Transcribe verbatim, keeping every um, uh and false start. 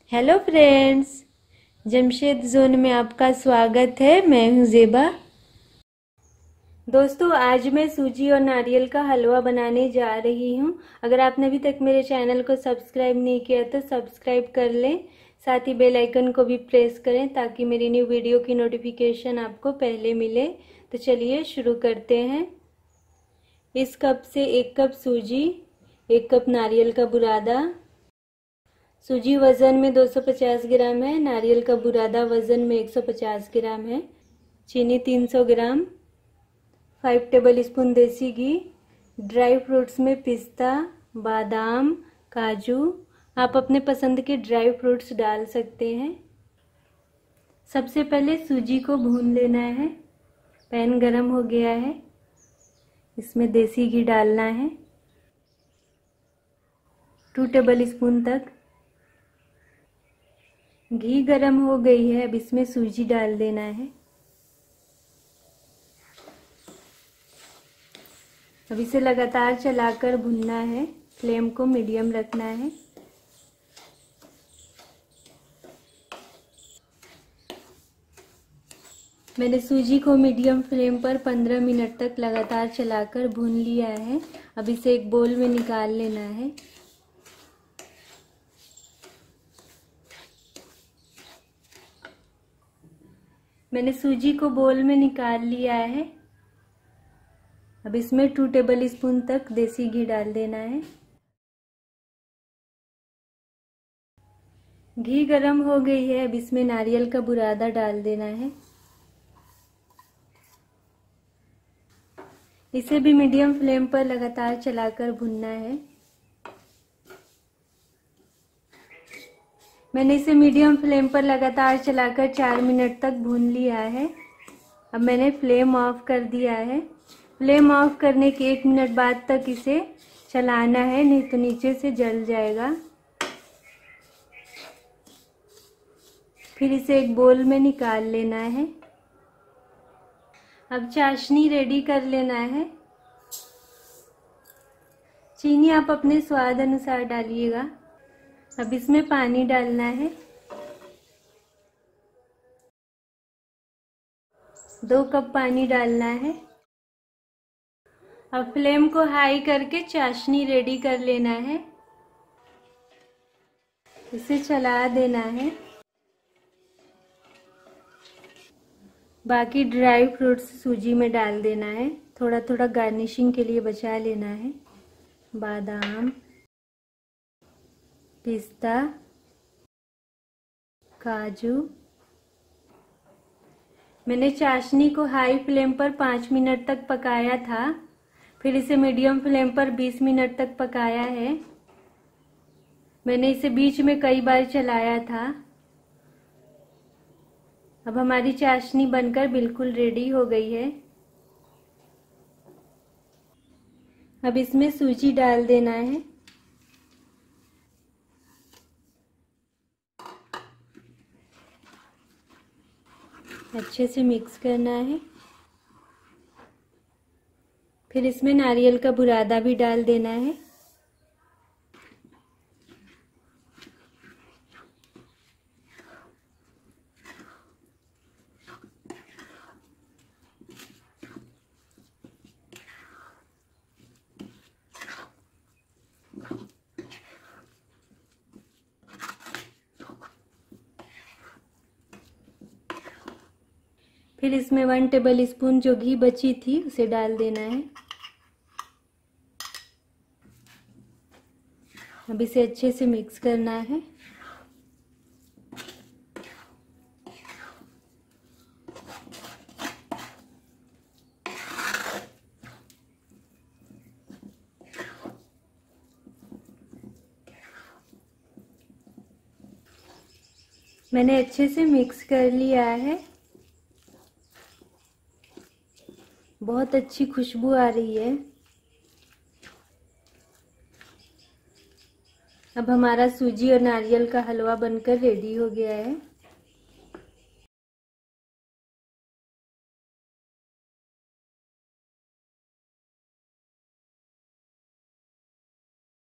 Hello friends, Jamshed zone में आपका स्वागत है। मैं हूं ज़ेबा। दोस्तों, आज मैं सूजी और नारियल का हलवा बनाने जा रही हूं। अगर आपने अभी तक मेरे चैनल को सब्सक्राइब नहीं किया तो सब्सक्राइब कर लें, साथ ही बेल आइकन को भी प्रेस करें ताकि मेरी न्यू वीडियो की नोटिफिकेशन आपको पहले मिले। तो चलिए शुरू करते हैं। इस कप से एक कप सूजी, एक कप नारियल का बुरादा। सूजी वज़न में दो सौ पचास ग्राम है, नारियल का बुरादा वज़न में एक सौ पचास ग्राम है। चीनी तीन सौ ग्राम, फाइव टेबल स्पून देसी घी। ड्राई फ्रूट्स में पिस्ता, बादाम, काजू, आप अपने पसंद के ड्राई फ्रूट्स डाल सकते हैं। सबसे पहले सूजी को भून लेना है। पैन गरम हो गया है, इसमें देसी घी डालना है टू टेबल स्पून तक। घी गरम हो गई है, अब इसमें सूजी डाल देना है। अब इसे लगातार चलाकर भूनना है, फ्लेम को मीडियम रखना है। मैंने सूजी को मीडियम फ्लेम पर पंद्रह मिनट तक लगातार चलाकर भून लिया है। अब इसे एक बोल में निकाल लेना है। मैंने सूजी को बोल में निकाल लिया है। अब इसमें टू टेबल स्पून तक देसी घी डाल देना है। घी गरम हो गई है, अब इसमें नारियल का बुरादा डाल देना है। इसे भी मीडियम फ्लेम पर लगातार चलाकर भूनना है। मैंने इसे मीडियम फ्लेम पर लगातार चलाकर चार मिनट तक भून लिया है। अब मैंने फ्लेम ऑफ कर दिया है। फ्लेम ऑफ करने के एक मिनट बाद तक इसे चलाना है, नहीं तो नीचे से जल जाएगा। फिर इसे एक बोल में निकाल लेना है। अब चाशनी रेडी कर लेना है। चीनी आप अपने स्वाद अनुसार डालिएगा। अब इसमें पानी डालना है। दो कप पानी डालना है। अब फ्लेम को हाई करके चाशनी रेडी कर लेना है। इसे चला देना है। बाकी ड्राई फ्रूट्स सूजी में डाल देना है। थोड़ा थोड़ा गार्निशिंग के लिए बचा लेना है। बादाम, पिस्ता, काजू। मैंने चाशनी को हाई फ्लेम पर पाँच मिनट तक पकाया था, फिर इसे मीडियम फ्लेम पर बीस मिनट तक पकाया है। मैंने इसे बीच में कई बार चलाया था। अब हमारी चाशनी बनकर बिल्कुल रेडी हो गई है। अब इसमें सूजी डाल देना है। अच्छे से मिक्स करना है। फिर इसमें नारियल का बुरादा भी डाल देना है। फिर इसमें वन टेबल स्पून जो घी बची थी उसे डाल देना है। अब इसे अच्छे से मिक्स करना है। मैंने अच्छे से मिक्स कर लिया है। बहुत अच्छी खुशबू आ रही है। अब हमारा सूजी और नारियल का हलवा बनकर रेडी हो गया है।